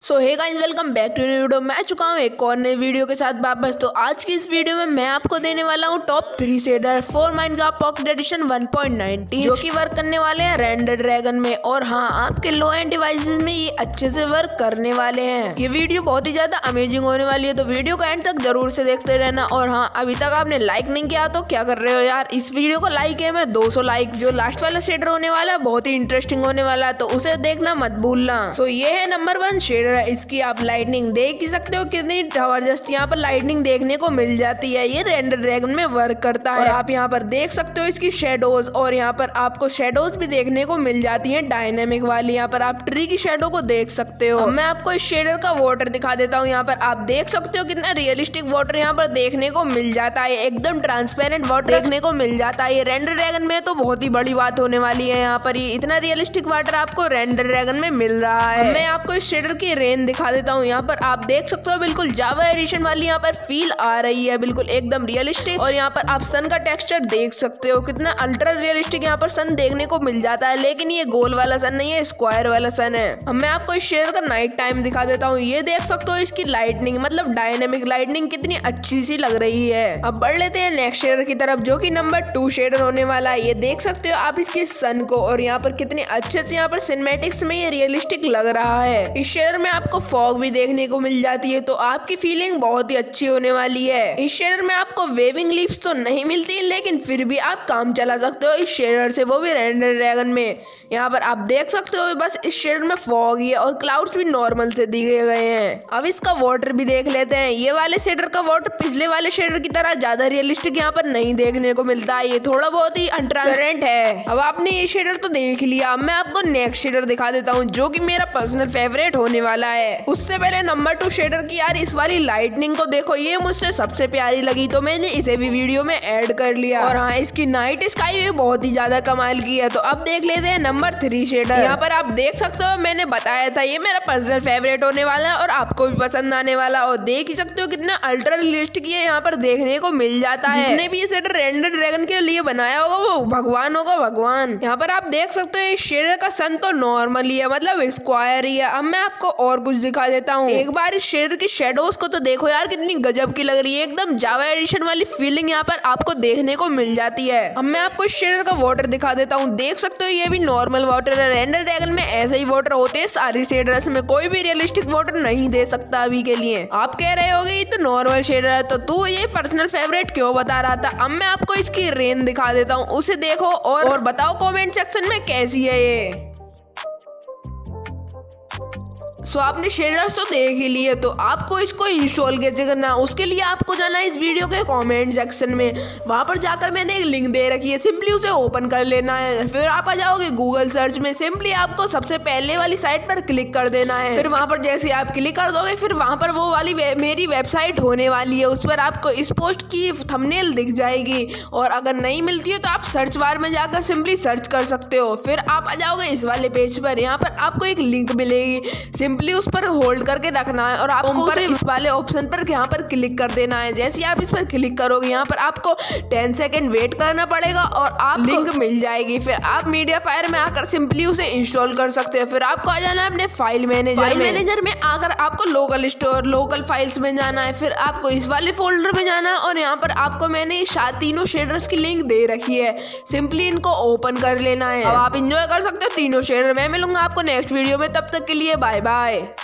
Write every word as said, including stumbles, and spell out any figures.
So hey guys, welcome back to new video. मैं आ चुका हूँ एक और नई वीडियो के साथ वापस। तो आज की इस वीडियो में मैं आपको देने वाला हूँ top three shader for Minecraft Pocket Edition one point nineteen, जो कि वर्क करने वाले हैं रेंडर ड्रैगन में। और हाँ, आपके लो एंड डिवाइसेस में ये अच्छे से वर्क करने वाले हैं। ये वीडियो बहुत ही ज्यादा अमेजिंग होने वाली है, तो वीडियो को एंड तक जरूर से देखते रहना। और हाँ, अभी तक आपने लाइक नहीं किया तो क्या कर रहे हो यार, इस वीडियो को लाइक है मैं दो सौ लाइक। जो लास्ट वाला शेडर होने वाला है बहुत ही इंटरेस्टिंग होने वाला है, तो उसे देखना मत भूलना। सो ये है नंबर वन शेडर है। इसकी आप लाइटनिंग देख ही सकते हो कितनी जबरदस्त यहाँ पर लाइटनिंग देखने को मिल जाती है। ये रेंडर ड्रैगन में वर्क करता है। और आप यहाँ पर देख सकते हो इसकी शेडोज, और यहाँ पर आपको शेडोज भी देखने को मिल जाती हैं डायनेमिक वाली। यहाँ पर आप ट्री की शेडो को देख सकते हो। मैं आपको इस शेडर का वाटर दिखा देता हूँ। यहाँ पर आप देख सकते हो कितना रियलिस्टिक वाटर यहाँ पर देखने को मिल जाता है। एकदम ट्रांसपेरेंट वाटर देखने को मिल जाता है। ये रेंडर ड्रैगन में तो बहुत ही बड़ी बात होने वाली है। यहाँ पर ये इतना रियलिस्टिक वाटर आपको रेंडर ड्रैगन में मिल रहा है। मैं आपको इस शेडर की रेन दिखा देता हूँ। यहाँ पर आप देख सकते हो बिल्कुल जावा एडिशन वाली यहाँ पर फील आ रही है, बिल्कुल एकदम रियलिस्टिक। और यहाँ पर आप सन का टेक्सचर देख सकते हो, कितना अल्ट्रा रियलिस्टिक यहाँ पर सन देखने को मिल जाता है। लेकिन ये गोल वाला सन नहीं है, स्क्वायर वाला सन है। अब मैं आपको इस शेडर का नाइट टाइम दिखा देता हूँ। ये देख सकते हो इसकी लाइटनिंग, मतलब डायनेमिक लाइटनिंग कितनी अच्छी सी लग रही है। अब बढ़ लेते हैं नेक्स्ट शेडर की तरफ, जो कि नंबर टू शेडर होने वाला है। ये देख सकते हो आप इसकी सन को, और यहाँ पर कितने अच्छे से यहाँ पर सिनेमैटिक्स में ये रियलिस्टिक लग रहा है। इस शेडर में आपको फॉग भी देखने को मिल जाती है, तो आपकी फीलिंग बहुत ही अच्छी होने वाली है। इस शेडर में आपको वेविंग लीव्स तो नहीं मिलती, लेकिन फिर भी आप काम चला सकते हो इस शेडर से, वो भी रेंडर ड्रैगन में। यहाँ पर आप देख सकते हो बस इस शेडर में फॉग ही है, और क्लाउड्स भी नॉर्मल से दिए गए हैं। अब इसका वाटर भी देख लेते हैं। ये वाले शेडर का वाटर पिछले वाले शेडर की तरह ज्यादा रियलिस्टिक यहाँ पर नहीं देखने को मिलता है। ये थोड़ा बहुत ही अनट्रांसपेरेंट है। अब आपने ये शेडर तो देख लिया, अब मैं आपको नेक्स्ट शेडर दिखा देता हूँ, जो कि मेरा पर्सनल फेवरेट होने वाला है। उससे पहले नंबर टू शेडर की यार इस वाली लाइटनिंग को देखो, ये मुझसे सबसे प्यारी लगी, तो मैंने इसे भी वीडियो में ऐड कर लिया। और हाँ, इसकी नाइट स्काई भी बहुत ही ज्यादा कमाल की है। तो अब देख लेते हैं नंबर थ्री शेडर। यहाँ पर आप देख सकते हो, मैंने बताया था ये मेरा पर्सनल फेवरेट होने वाला है और आपको भी पसंद आने वाला। और देख ही सकते हो कितना अल्ट्रा रियलिस्टिक ये यहाँ पर देखने को मिल जाता है। जिसने भी ये शेडर रेंडर ड्रैगन के लिए बनाया होगा वो भगवान होगा, भगवान। यहाँ पर आप देख सकते हो इस शेडर का सन तो नॉर्मल ही है, मतलब स्क्वायर ही है। अब मैं आपको और कुछ दिखा देता हूँ। एक बार इस शेडर की शेडोज को तो देखो यार, कितनी गजब की लग रही है। एकदम जावा एडिशन वाली फीलिंग यहाँ पर आपको देखने को मिल जाती है। अब मैं आपको इस शेडर का वाटर दिखा देता हूँ। देख सकते हो ये भी नॉर्मल वाटर है। रेंडर ड्रैगन में ऐसे ही वाटर होते हैं सारी शेडर्स में, कोई भी रियलिस्टिक वाटर नहीं दे सकता अभी के लिए। आप कह रहे होगे ये तो नॉर्मल शेडर है, तो तू ये पर्सनल फेवरेट क्यों बता रहा था। अब मैं आपको इसकी रेन दिखा देता हूँ, उसे देखो और, और बताओ कॉमेंट सेक्शन में कैसी है ये। सो so, आपने शेडर्स तो देख ही लिए, तो आपको इसको इंस्टॉल कैसे करना है, उसके लिए आपको जाना है इस वीडियो के कमेंट सेक्शन में। वहां पर जाकर मैंने एक लिंक दे रखी है, सिंपली उसे ओपन कर लेना है। फिर आप आ जाओगे गूगल सर्च में, सिंपली आपको सबसे पहले वाली साइट पर क्लिक कर देना है। फिर वहां पर जैसे आप क्लिक कर दोगे, फिर वहां पर वो वाली वे, मेरी वेबसाइट होने वाली है। उस पर आपको इस पोस्ट की थंबनेल दिख जाएगी, और अगर नहीं मिलती है तो आप सर्च बार में जाकर सिंपली सर्च कर सकते हो। फिर आप आ जाओगे इस वाले पेज पर, यहाँ पर आपको एक लिंक मिलेगी, सिंपली उस पर होल्ड करके रखना है और आपको उसे इस वाले ऑप्शन पर यहाँ पर क्लिक कर देना है। जैसे आप इस पर क्लिक करोगे, यहाँ पर आपको टेन सेकंड वेट करना पड़ेगा और आप लिंक मिल जाएगी। फिर आप मीडिया फायर में आकर सिंपली उसे इंस्टॉल कर सकते हैं। फिर आपको आ जाना है अपने फाइल मैनेजर फाइल मैनेजर में आकर आपको लोकल स्टोर लोकल फाइल्स में जाना है। फिर आपको इस वाले फोल्डर में जाना है, और यहाँ पर आपको मैंने तीनों शेडर्स की लिंक दे रखी है, सिंपली इनको ओपन कर लेना है। अब आप इंजॉय कर सकते हो तीनों शेडर। मैं मिलूंगा आपको नेक्स्ट वीडियो में, तब तक के लिए बाय बाय।